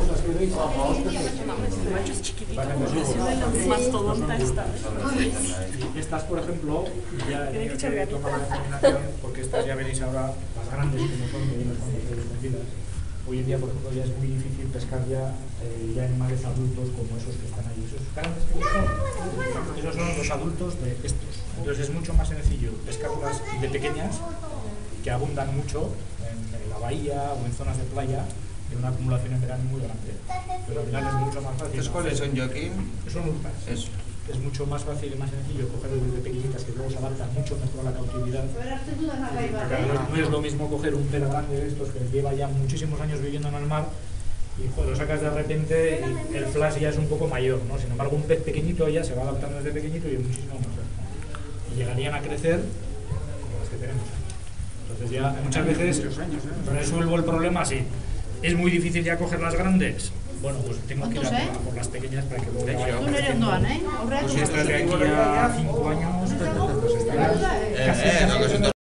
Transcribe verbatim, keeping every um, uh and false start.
vosotros las que veis, estas, por ejemplo, ya he que tomar la determinación, porque estas ya veréis ahora, las grandes como son, que vienen cuando se desconocidas. Hoy en día, por ejemplo, ya es muy difícil pescar ya, eh, ya animales adultos como esos que están ahí. Esos grandes que son, esos son los adultos de estos. Entonces es mucho más sencillo pescarlas de pequeñas, que abundan mucho en, en la bahía o en zonas de playa, de una acumulación en verano muy grande. Pero al final es mucho más fácil. ¿Estos cuáles son, Joaquín? Son urpas. Eso. Es mucho más fácil y más sencillo cogerlos desde pequeñitas, que luego se adaptan mucho mejor a la cautividad. No es lo mismo coger un pez grande de estos que lleva ya muchísimos años viviendo en el mar y joder, lo sacas de repente y el flash ya es un poco mayor, ¿no? Sin embargo, un pez pequeñito ya se va adaptando desde pequeñito y es muchísimo mejor. Y llegarían a crecer como las que tenemos. Entonces ya muchas veces resuelvo el problema así. ¿Es muy difícil ya coger las grandes? Bueno, pues tengo que ir a por, a por las pequeñas para que luego vaya creciendo. ¿eh? Pues si estás de aquí a cinco años, pues estarás Eh, eh, no, que